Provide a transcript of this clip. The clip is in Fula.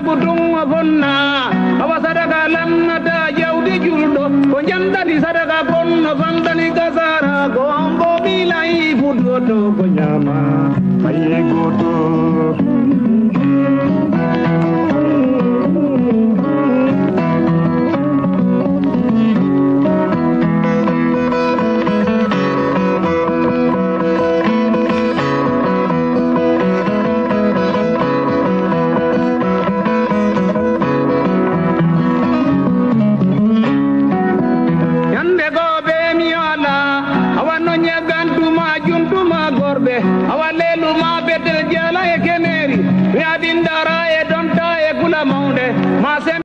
kutung fonna awa sadaka lamnata jawdi julɗo ko jandani sadaka bonno fandani gasara ko ambo bilay fuɗɗoto ko ñama maye goto awa lelu ma betel jala e keneri mi adindara e donta e kula maunde ma